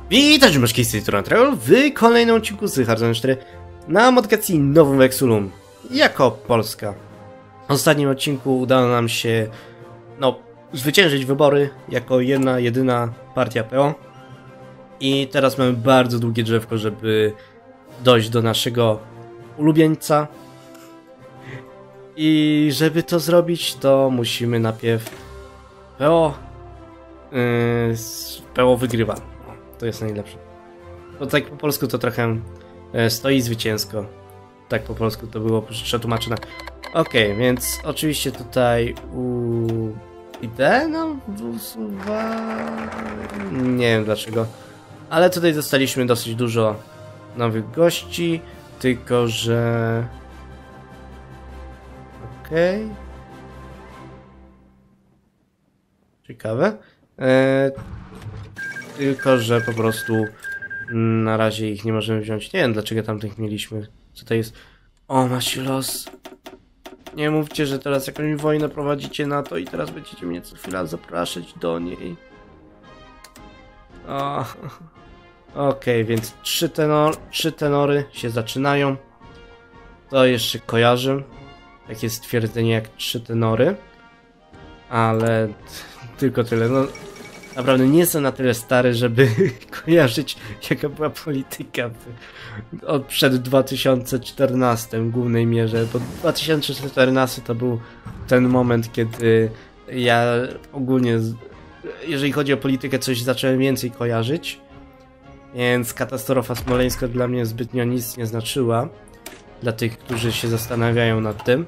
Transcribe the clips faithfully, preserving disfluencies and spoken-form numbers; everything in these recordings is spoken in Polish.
Witajcie myszki z tej strony Travel w kolejnym odcinku z Hearthstone cztery na modyfikacji Novum Vexillum jako Polska. W ostatnim odcinku udało nam się no, zwyciężyć wybory jako jedna, jedyna partia P O. I teraz mamy bardzo długie drzewko, żeby dojść do naszego ulubieńca. I żeby to zrobić, to musimy najpierw P O yy, P O wygrywa. To jest najlepsze. To tak po polsku to trochę e, stoi zwycięsko. Tak po polsku to było przetłumaczone. Okej, okay, więc oczywiście tutaj u... idę, no usuwa... Nie wiem dlaczego. Ale tutaj dostaliśmy dosyć dużo nowych gości. Tylko, że... Okej. Okay. Ciekawe. E... Tylko, że po prostu na razie ich nie możemy wziąć. Nie wiem dlaczego tamtych mieliśmy. Co to jest? O, macie los. Nie mówcie, że teraz jakąś wojnę prowadzicie na to i teraz będziecie mnie co chwila zapraszać do niej. O. Okej, okay, więc trzy, tenor, trzy tenory się zaczynają. To jeszcze kojarzę. Takie stwierdzenie jak trzy tenory. Ale tylko tyle. No. Naprawdę nie jestem na tyle stary, żeby kojarzyć jaka była polityka w, od przed dwa tysiące czternastym w głównej mierze, bo dwa tysiące czternasty to był ten moment, kiedy ja ogólnie, jeżeli chodzi o politykę, coś zacząłem więcej kojarzyć, więc katastrofa smoleńska dla mnie zbytnio nic nie znaczyła, dla tych, którzy się zastanawiają nad tym.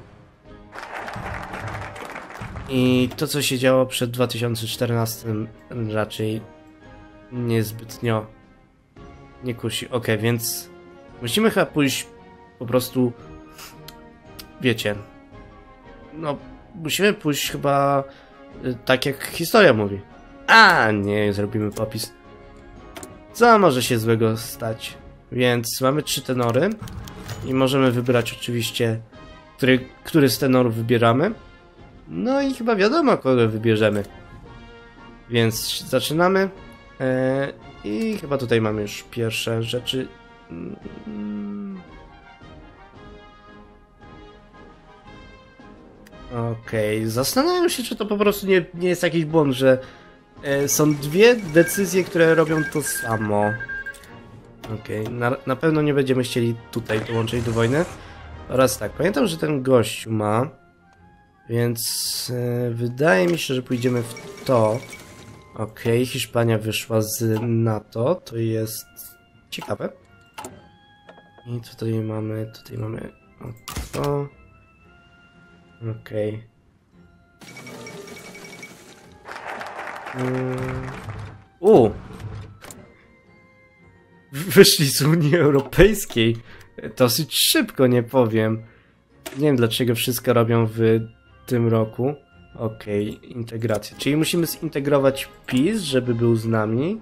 I to, co się działo przed dwa tysiące czternastym raczej niezbytnio nie kusi. Ok, więc musimy chyba pójść po prostu, wiecie, no musimy pójść chyba tak jak historia mówi. A nie, zrobimy popis. Co może się złego stać? Więc mamy trzy tenory i możemy wybrać oczywiście, który, który z tenorów wybieramy. No i chyba wiadomo, kogo wybierzemy. Więc zaczynamy. Eee, I chyba tutaj mamy już pierwsze rzeczy. Okej, okay. Zastanawiam się, czy to po prostu nie, nie jest jakiś błąd, że e, są dwie decyzje, które robią to samo. Okej, okay. na, na pewno nie będziemy chcieli tutaj dołączyć do wojny. Oraz tak, pamiętam, że ten gościu ma... Więc e, wydaje mi się, że pójdziemy w to. Okej, okay, Hiszpania wyszła z NATO, to jest ciekawe. I tutaj mamy, tutaj mamy to. Okej. Okay. Hmm. U! Wyszli z Unii Europejskiej. Dosyć szybko, nie powiem. Nie wiem dlaczego wszystko robią w tym roku. Okej, okay, integracja. Czyli musimy zintegrować PiS, żeby był z nami.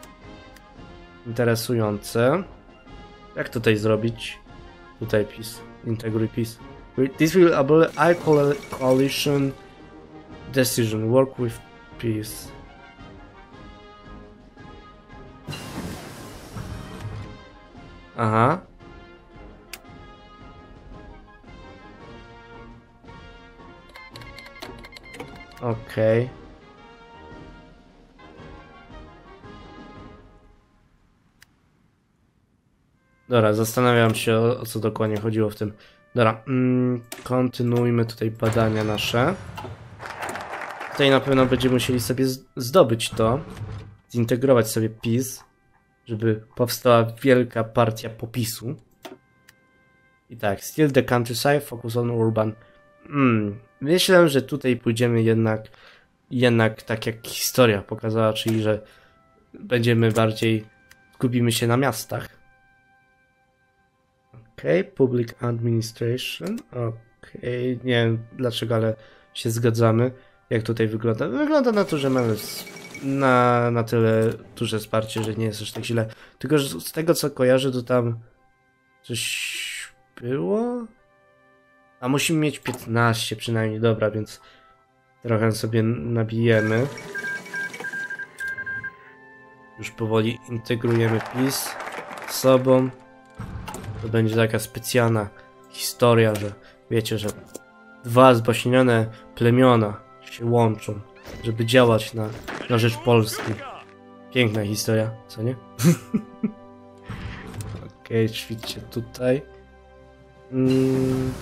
Interesujące. Jak tutaj zrobić? Tutaj PiS. Integruj PiS. This will enable I coalition decision. Work with PiS. Aha. Okej. Okay. Dobra, zastanawiam się o, o co dokładnie chodziło w tym. Dobra, mm, kontynuujmy tutaj badania nasze. Tutaj na pewno będziemy musieli sobie zdobyć to. Zintegrować sobie PiS, żeby powstała wielka partia popisu. I tak, still the countryside, focus on urban. Hmm, myślę, że tutaj pójdziemy jednak, jednak tak jak historia pokazała, czyli że będziemy bardziej, skupimy się na miastach. Okej, okay, public administration, okej, okay. Nie wiem dlaczego, ale się zgadzamy. Jak tutaj wygląda? Wygląda na to, że mamy na, na tyle duże wsparcie, że nie jest aż tak źle. Tylko, że z tego co kojarzę, to tam coś było? A musimy mieć piętnaście przynajmniej, dobra, więc trochę sobie nabijemy. już powoli integrujemy PiS z sobą. To będzie taka specjalna historia, że wiecie, że dwa zbaśnione plemiona się łączą, żeby działać na, na rzecz Polski. Piękna historia, co nie? Okej, okay, ćwiczcie tutaj. Mm.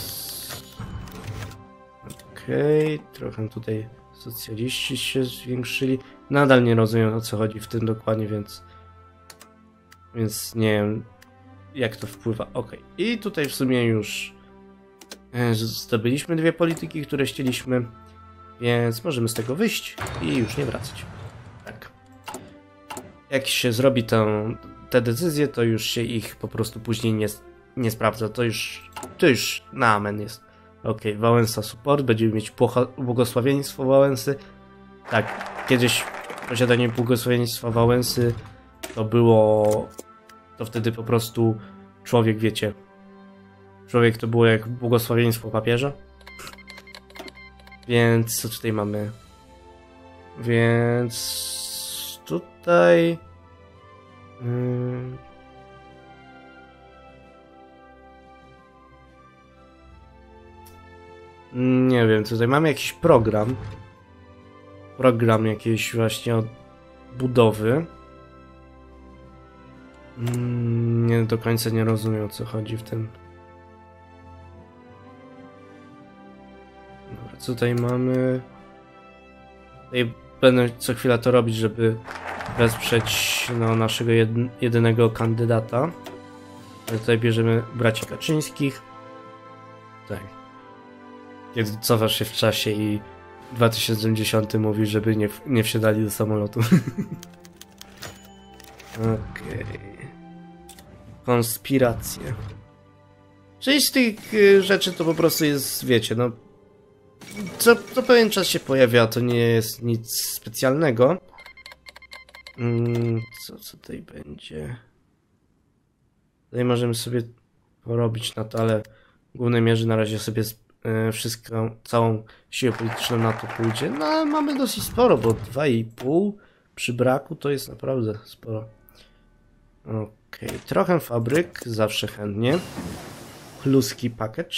Okej, okay, trochę tutaj socjaliści się zwiększyli. Nadal nie rozumiem, o co chodzi w tym dokładnie, więc więc nie wiem, jak to wpływa. Okej, okay. I tutaj w sumie już zdobyliśmy dwie polityki, które chcieliśmy, więc możemy z tego wyjść i już nie wracać. Tak. Jak się zrobi tę, te decyzje, to już się ich po prostu później nie, nie sprawdza. To już, to już na amen jest. Okej, okay, Wałęsa support, będziemy mieć błogosławieństwo Wałęsy. Tak, kiedyś posiadanie błogosławieństwa Wałęsy to było, to wtedy po prostu człowiek, wiecie, człowiek to było jak błogosławieństwo papieża. Więc co tutaj mamy? Więc tutaj hmm. nie wiem, tutaj mamy jakiś program. Program jakiejś właśnie od budowy. Nie do końca nie rozumiem, o co chodzi w tym. Dobra, co tutaj mamy? Tutaj będę co chwila to robić, żeby wesprzeć no, naszego jedynego kandydata. Ale tutaj bierzemy braci Kaczyńskich. Tak. Kiedy cofasz się w czasie i w dwa tysiące dziesiątym mówi, żeby nie, nie wsiadali do samolotu. Okej. Okay. Konspiracje. Część z tych y, rzeczy to po prostu jest, wiecie, no co, co pewien czas się pojawia, to nie jest nic specjalnego. Mm, co, co tutaj będzie? Tutaj możemy sobie porobić na to, ale w głównej mierze na razie sobie y, wszystko, całą siłę polityczną na to pójdzie. No, mamy dosyć sporo, bo dwa i pół przy braku to jest naprawdę sporo. Okej, okay. Trochę fabryk, zawsze chętnie. Pluski package.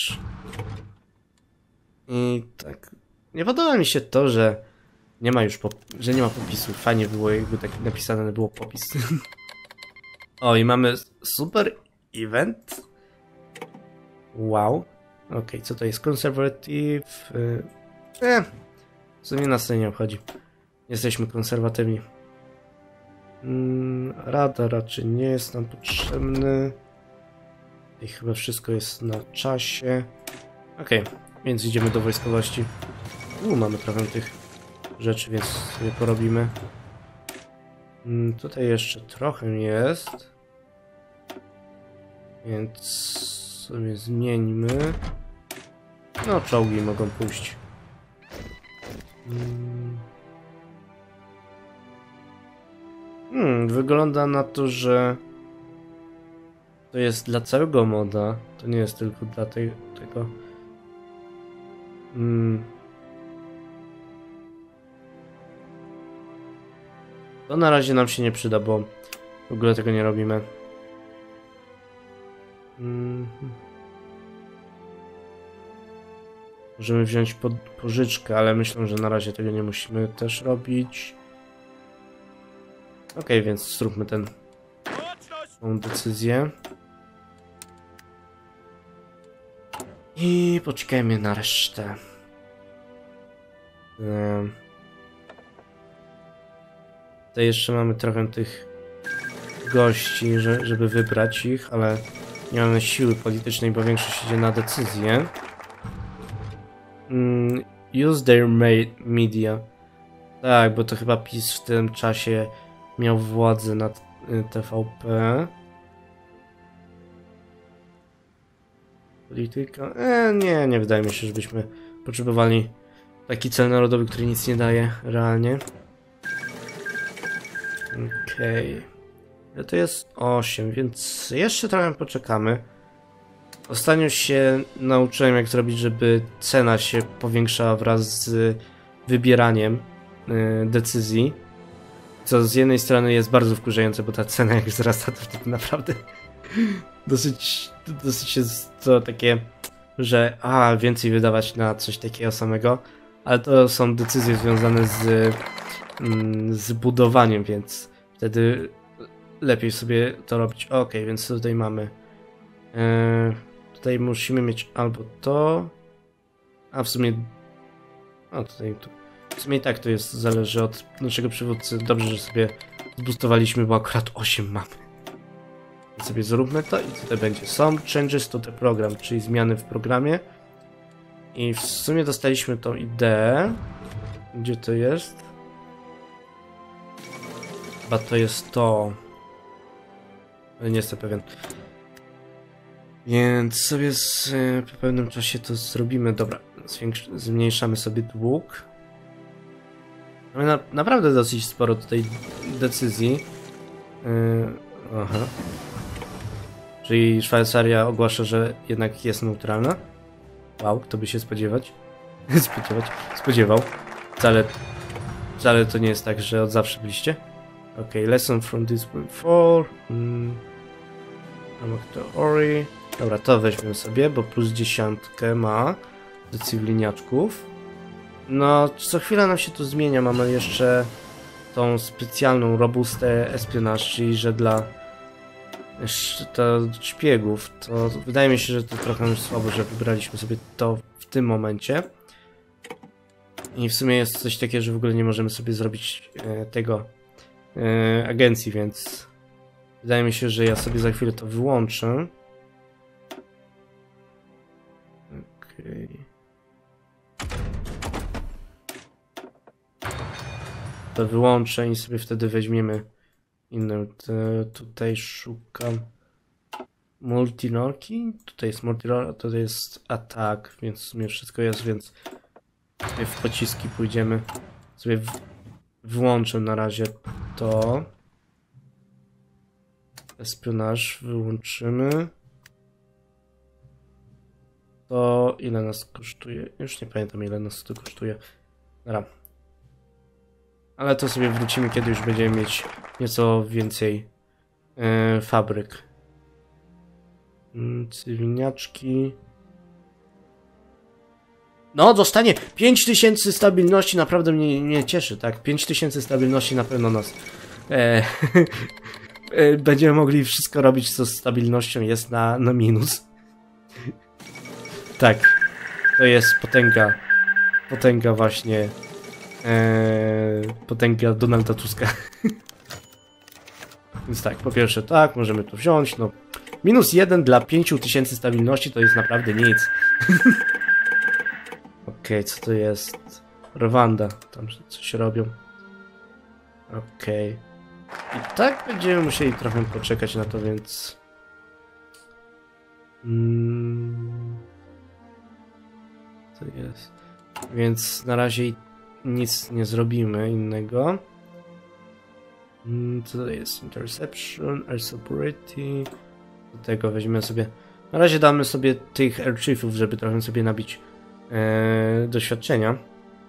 I tak, nie podoba mi się to, że nie ma już, że nie ma popisu. Fajnie było, jakby tak napisane było popis. O, i mamy super event. Wow. Okej, okay, co to jest? Conservative. Eh, w sumie nas to nie obchodzi. Jesteśmy konserwatywni. Hmm, rada raczej nie jest nam potrzebny. I chyba wszystko jest na czasie. Okej, okay, więc idziemy do wojskowości. U, mamy trochę tych rzeczy, więc sobie porobimy. Hmm, tutaj jeszcze trochę jest. Więc sobie zmieńmy. No, czołgi mogą pójść. Hmm. Hmm, wygląda na to, że to jest dla całego moda. To nie jest tylko dla tej, tego. Hmm. To na razie nam się nie przyda, bo w ogóle tego nie robimy. Hmm. Możemy wziąć pod pożyczkę, ale myślę, że na razie tego nie musimy też robić. Ok, więc zróbmy tę decyzję. I poczekajmy na resztę. Um. Tutaj jeszcze mamy trochę tych gości, że, żeby wybrać ich, ale nie mamy siły politycznej, bo większość idzie na decyzję. Mm, use their media. Tak, bo to chyba PiS w tym czasie miał władzę nad T V P. Polityka? E, nie, nie wydaje mi się, żebyśmy potrzebowali taki cel narodowy, który nic nie daje realnie. Okej. Okay. To jest osiem, więc jeszcze trochę poczekamy. Ostatnio się nauczyłem, jak zrobić, żeby cena się powiększała wraz z wybieraniem yy, decyzji. Co z jednej strony jest bardzo wkurzające, bo ta cena jak wzrasta, to wtedy naprawdę dosyć, dosyć jest to takie, że a, więcej wydawać na coś takiego samego, ale to są decyzje związane z, z budowaniem, więc wtedy lepiej sobie to robić. Ok, więc tutaj mamy e, tutaj musimy mieć albo to, a w sumie a tutaj tu. W sumie i tak to jest, zależy od naszego przywódcy. Dobrze, że sobie zboostowaliśmy, bo akurat osiem mamy. Więc sobie zróbmy to i tutaj będzie some changes to the program, czyli zmiany w programie. I w sumie dostaliśmy tą ideę. Gdzie to jest? Chyba to jest to. Ale nie jestem pewien. Więc sobie z, po pewnym czasie to zrobimy. Dobra, zmniejszamy sobie dług. Mamy na, naprawdę dosyć sporo tutaj decyzji. Yy, aha. Czyli Szwajcaria ogłasza, że jednak jest neutralna. Wow, kto by się spodziewać? spodziewać? Spodziewał. Wcale, wcale to nie jest tak, że od zawsze byliście. Ok, lesson from this point four. Mm. Theory. Dobra, to weźmiemy sobie, bo plus dziesiątkę ma do cywilniaczków. No, co chwila nam się to zmienia. Mamy jeszcze tą specjalną robustę espionaż, czyli że dla to szpiegów. To wydaje mi się, że to trochę już słabo, że wybraliśmy sobie to w tym momencie. I w sumie jest coś takiego, że w ogóle nie możemy sobie zrobić e, tego e, agencji, więc wydaje mi się, że ja sobie za chwilę to wyłączę. Okej. Okay. To wyłączę i sobie wtedy weźmiemy inną. Tutaj szukam multinorki. Tutaj jest multinorki, tutaj jest atak, więc w sumie wszystko jest, więc sobie w pociski pójdziemy. Sobie w... wyłączę na razie to. Espionaż wyłączymy. To ile nas kosztuje? Już nie pamiętam, ile nas to kosztuje. Dobra. Ale to sobie wrócimy, kiedy już będziemy mieć nieco więcej yy, fabryk. Yy, cywilniaczki. No, dostanie pięć tysięcy stabilności, naprawdę mnie, mnie cieszy, tak? pięć tysięcy stabilności na pewno nas... E, e, będziemy mogli wszystko robić, co z stabilnością jest na, na minus. Tak, to jest potęga, potęga właśnie... Eee, potęga Donalda Tuska. Więc tak, po pierwsze tak, możemy to wziąć, no minus jeden dla pięciu tysięcy stabilności to jest naprawdę nic. Okej, okay, co to jest? Rwanda, tam coś robią. Okej. Okay. I tak będziemy musieli trochę poczekać na to, więc... Hmm... Co jest? Więc na razie i nic nie zrobimy innego. Co to jest? Interception, Air Superiority. Do tego weźmiemy sobie... Na razie damy sobie tych Air Chiefów, żeby trochę sobie nabić e, doświadczenia.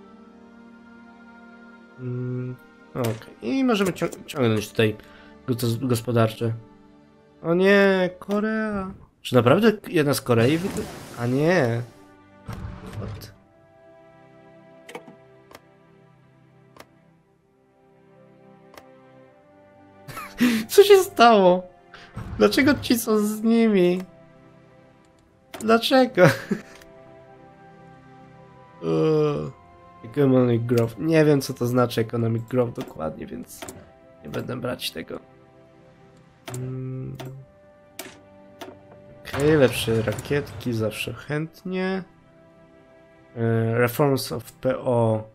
Mm, Okej. Okay. I możemy cią ciągnąć tutaj gospodarcze. O nie, Korea. Czy naprawdę jedna z Korei? A nie. What? Co się stało? Dlaczego ci są z nimi? Dlaczego? uh, economic growth. Nie wiem, co to znaczy economic growth dokładnie, więc nie będę brać tego. Hmm. Okej, okay, lepsze rakietki, zawsze chętnie. Uh, reforms of P O.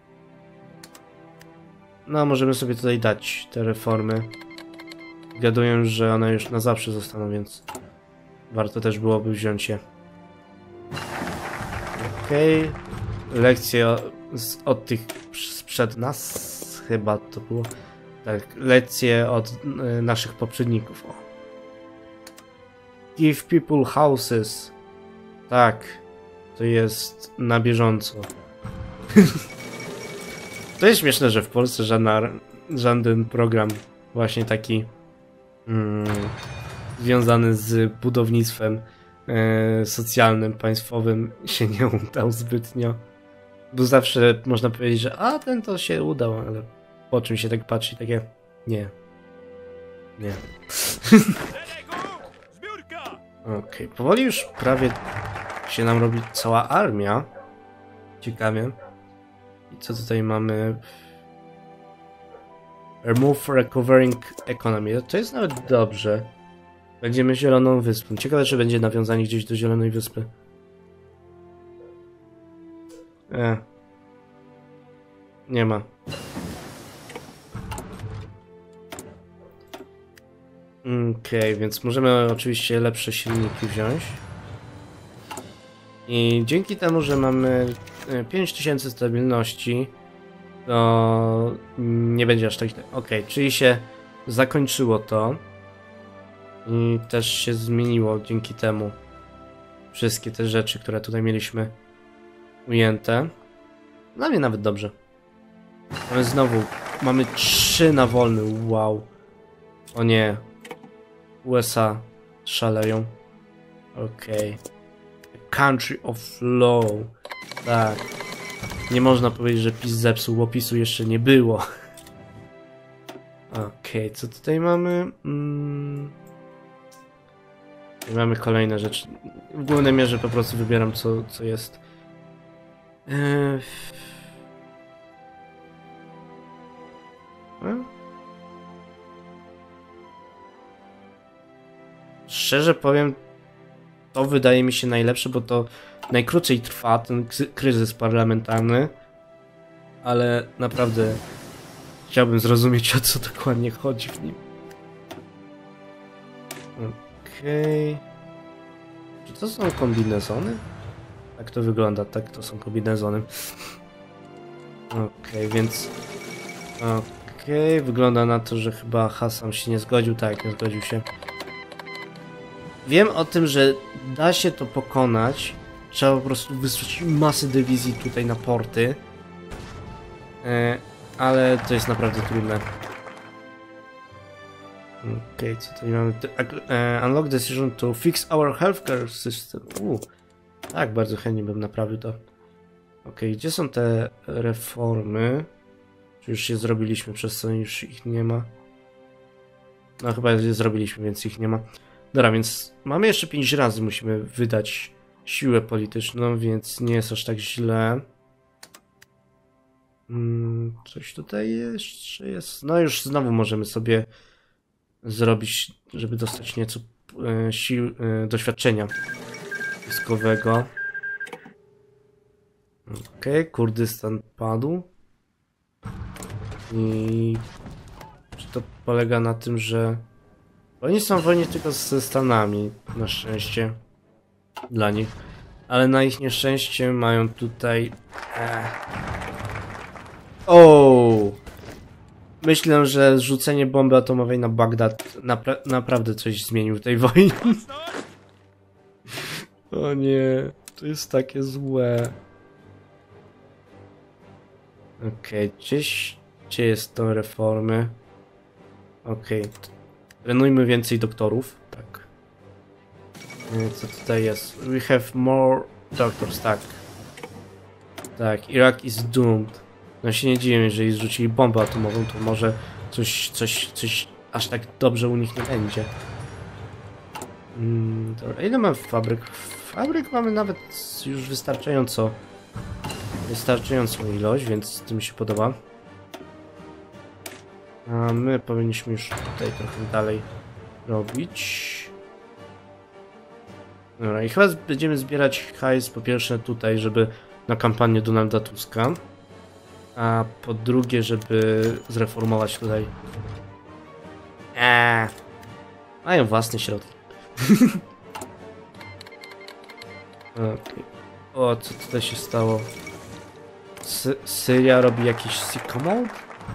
No, możemy sobie tutaj dać te reformy. Gaduję, że one już na zawsze zostaną, więc warto też byłoby wziąć je. Okej. Okay. Lekcje od tych sprzed nas, chyba to było. Tak, lekcje od y, naszych poprzedników. O. Give people houses. Tak, to jest na bieżąco. To jest śmieszne, że w Polsce żadna żaden program właśnie taki mm, związany z budownictwem e, socjalnym, państwowym się nie udał zbytnio. Bo zawsze można powiedzieć, że a ten to się udał, ale po czym się tak patrzy, takie nie. Nie. Okej, okay. Powoli już prawie się nam robi cała armia. Ciekawie. I co tutaj mamy? Remove recovering economy. To jest nawet dobrze. Będziemy Zieloną Wyspą. Ciekawe, czy będzie nawiązanie gdzieś do Zielonej Wyspy. E. Nie ma. Okej, okay, więc możemy oczywiście lepsze silniki wziąć. I dzięki temu, że mamy pięć tysięcy stabilności, to nie będzie aż tak... Okej, okay, czyli się zakończyło to. I też się zmieniło dzięki temu wszystkie te rzeczy, które tutaj mieliśmy ujęte. Dla mnie nawet dobrze. Ale znowu mamy trzy na wolny, wow. O nie. U S A szaleją. Okej. Okay. Country of law. Tak. Nie można powiedzieć, że PiS zepsuł, bo PiSu jeszcze nie było. Okej, okay, co tutaj mamy? Mm. Mamy kolejne rzeczy. W głównej mierze po prostu wybieram, co, co jest. Eee... Szczerze powiem, to wydaje mi się najlepsze, bo to najkrócej trwa ten kryzys parlamentarny, ale naprawdę chciałbym zrozumieć, o co dokładnie chodzi w nim. Okej. Okay. Czy to są kombinezony? Tak to wygląda, tak to są kombinezony. Okej, okay, więc... Okej, okay. Wygląda na to, że chyba Hassan się nie zgodził. Tak, nie zgodził się. Wiem o tym, że da się to pokonać. Trzeba po prostu wysłać masę dywizji tutaj na porty. E, ale to jest naprawdę trudne. Okej, okay, co tutaj mamy? Uh, unlock decision to fix our healthcare system. Uh, tak, bardzo chętnie bym naprawił to. Okej, okay, gdzie są te reformy? Czy już je zrobiliśmy, przez co już ich nie ma? No chyba je zrobiliśmy, więc ich nie ma. Dobra, więc mamy jeszcze pięć razy, musimy wydać siłę polityczną, więc nie jest aż tak źle. Hmm, coś tutaj jeszcze jest. No już znowu możemy sobie zrobić, żeby dostać nieco e, sił, e, doświadczenia wojskowego. Okej, okay, Kurdystan padł. I czy to polega na tym, że oni są w wojnie tylko ze Stanami, na szczęście dla nich, ale na ich nieszczęście mają tutaj... Ech. O! Myślę, że rzucenie bomby atomowej na Bagdad napra naprawdę coś zmienił w tej wojnie. O nie, to jest takie złe. Okej, okay, gdzieś... Gdzie jest to reformy? Okej. Okay. Trenujmy więcej doktorów. Tak. Co tutaj jest? We have more doctors, tak. Tak, Iraq is doomed. No się nie dziwię, jeżeli zrzucili bombę atomową, to może coś, coś, coś aż tak dobrze u nich nie będzie. Hmm, dobra, ile mamy fabryk? Fabryk mamy nawet już wystarczająco. Wystarczającą ilość, więc to mi się podoba. A my powinniśmy już tutaj trochę dalej robić. Dobra, i chyba będziemy zbierać hajs po pierwsze tutaj, żeby na kampanię Donalda Tuska, a po drugie, żeby zreformować tutaj. Eee, mają własne środki. Okay. O, co tutaj się stało? Sy Syria robi jakiś sicko mode?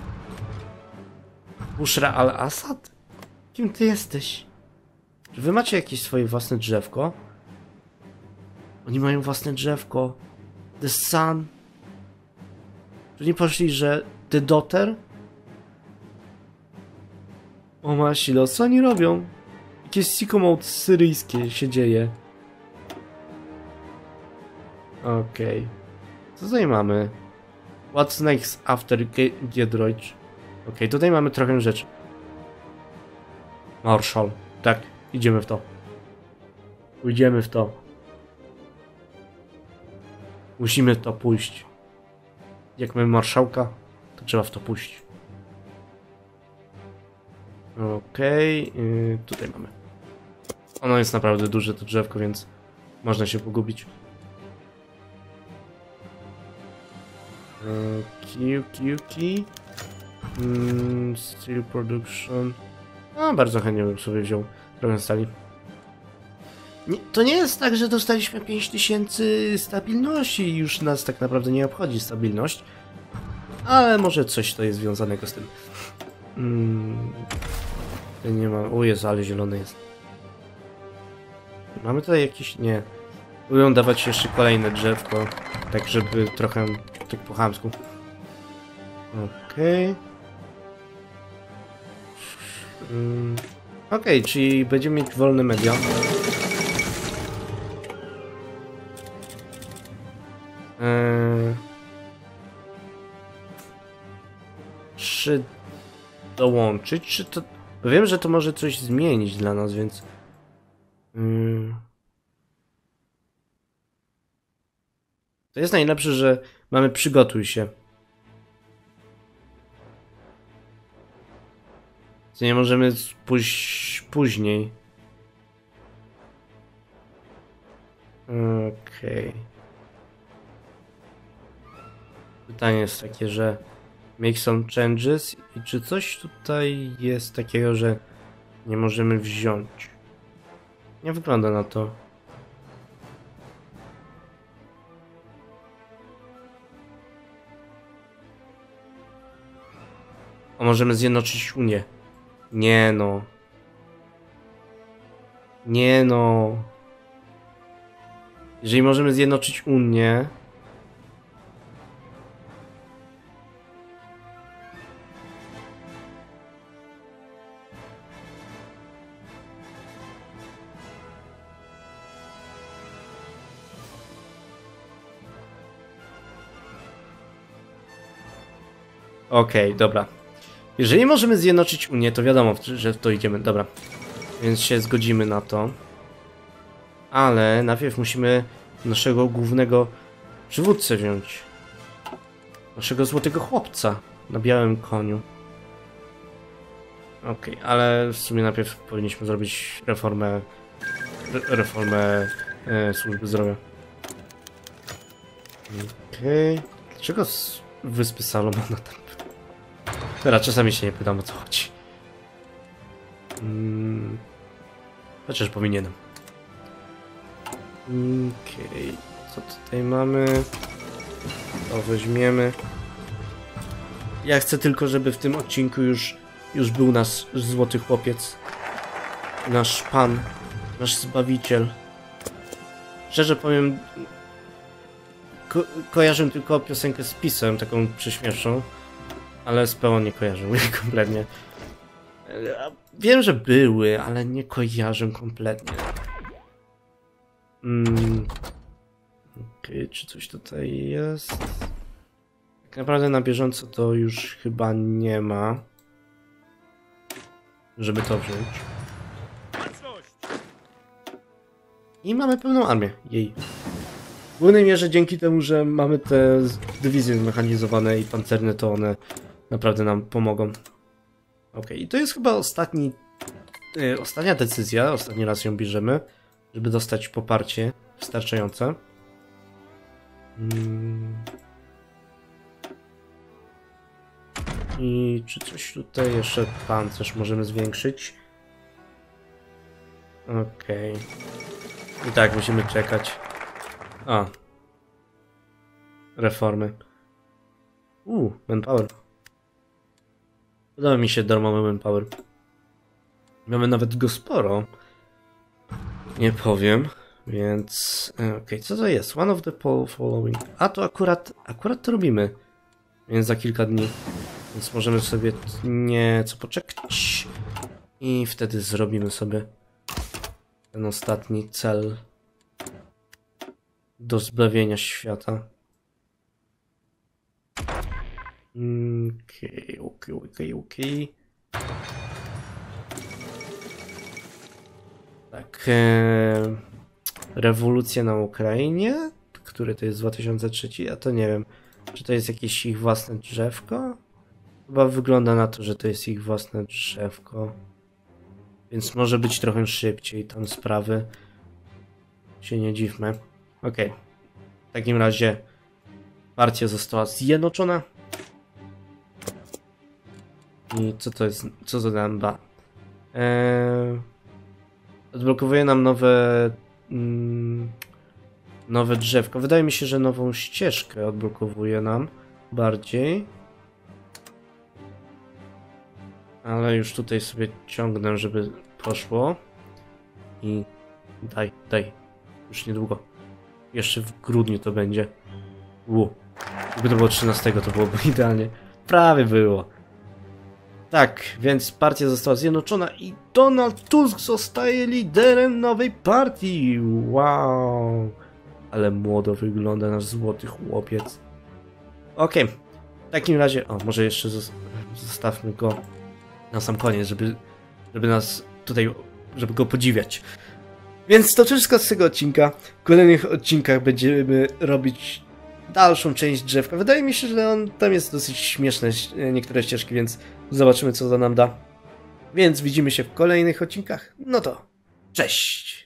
Bushra al-Assad? Kim ty jesteś? Czy wy macie jakieś swoje własne drzewko? Oni mają własne drzewko. The Sun. Czy nie poszli, że The Daughter? O Masilo, co oni robią? Jakieś sicko mode syryjskie się dzieje. Okej. Okay. Co tutaj mamy? What's next after Giedroyc? Okej, okay, tutaj mamy trochę rzeczy. Marshall. Tak, idziemy w to. Pójdziemy w to. Musimy w to pójść. Jak mamy marszałka, to trzeba w to pójść. Okej, okay, yy, tutaj mamy. Ono jest naprawdę duże, to drzewko, więc można się pogubić. Q, Q, Q. Mm, steel production. No, bardzo chętnie bym sobie wziął trochę stali. Nie, to nie jest tak, że dostaliśmy pięć tysięcy stabilności i już nas tak naprawdę nie obchodzi stabilność. Ale może coś to jest związanego z tym. Mm, nie ma. O Jezu, ale zielony jest. Mamy tutaj jakieś. Nie. Próbują dawać jeszcze kolejne drzewko. Tak, żeby trochę. Tak po chamsku. Okej. Okay. Mm, Okej, okay, czyli będziemy mieć wolne media. Eee, czy dołączyć, czy to... Bo wiem, że to może coś zmienić dla nas, więc... Yy... To jest najlepsze, że mamy przygotuj się. Co nie możemy pójść później. Okej. Okay. Pytanie jest takie, że make some changes i czy coś tutaj jest takiego, że nie możemy wziąć? Nie wygląda na to. A możemy zjednoczyć Unię. Nie no. Nie no. Jeżeli możemy zjednoczyć Unię... Okej, okay, dobra. Jeżeli możemy zjednoczyć Unię, to wiadomo, że w to idziemy. Dobra. Więc się zgodzimy na to. Ale najpierw musimy naszego głównego przywódcę wziąć. Naszego złotego chłopca na białym koniu. Okej, okay, ale w sumie najpierw powinniśmy zrobić reformę re, reformę e, służby zdrowia. Okej. Okay. Dlaczego z wyspy Salomona tam? Teraz czasami się nie pytam, o co chodzi. Hmm. Chociaż powinienem. Okej. Okay. Co tutaj mamy? To weźmiemy. Ja chcę tylko, żeby w tym odcinku już, już był nasz złoty chłopiec. Nasz pan. Nasz zbawiciel. Szczerze powiem... Ko kojarzę tylko piosenkę z pisem, taką prześmieszną. Ale z pełą nie kojarzę kompletnie. Wiem, że były, ale nie kojarzę kompletnie. Mm. Okej, okay, czy coś tutaj jest? Tak naprawdę na bieżąco to już chyba nie ma. Żeby to wziąć. I mamy pełną armię. Jej. W głównej mierze dzięki temu, że mamy te dywizje zmechanizowane i pancerne, to one naprawdę nam pomogą. Ok, i to jest chyba ostatni, yy, ostatnia decyzja, ostatni raz ją bierzemy, żeby dostać poparcie wystarczające. Hmm. I czy coś tutaj jeszcze pancerz możemy zwiększyć? Okej. Okay. I tak, musimy czekać. A. Reformy. Uuu, manpower. Podoba mi się darmowy manpower. Mamy nawet go sporo. Nie powiem. Więc... Okej, okay, co to jest? One of the following. A to akurat... Akurat to robimy. Więc za kilka dni. Więc możemy sobie nieco poczekać. I wtedy zrobimy sobie ten ostatni cel do zbawienia świata. Okej, okej, okej, okej. Tak. E, rewolucja na Ukrainie, który to jest dwa tysiące trzeci, ja to nie wiem. Czy to jest jakieś ich własne drzewko? Chyba wygląda na to, że to jest ich własne drzewko. Więc może być trochę szybciej tam sprawy. Się nie dziwmy. Okej. Okay. W takim razie partia została zjednoczona. I co to jest? Co to nam da? Eee, odblokowuje nam nowe... Mm, nowe drzewko. Wydaje mi się, że nową ścieżkę odblokowuje nam bardziej. Ale już tutaj sobie ciągnę, żeby poszło. I daj, daj. Już niedługo. Jeszcze w grudniu to będzie. U. Gdyby to było trzynastego, to byłoby idealnie. Prawie było. Tak, więc partia została zjednoczona i Donald Tusk zostaje liderem nowej partii. Wow. Ale młodo wygląda nasz złoty chłopiec. Okej. Okay. W takim razie... O, może jeszcze zostawmy go na sam koniec, żeby, żeby nas tutaj... żeby go podziwiać. Więc to wszystko z tego odcinka. W kolejnych odcinkach będziemy robić dalszą część drzewka. Wydaje mi się, że on tam jest dosyć śmieszne niektóre ścieżki, więc zobaczymy, co to nam da. Więc widzimy się w kolejnych odcinkach. No to cześć!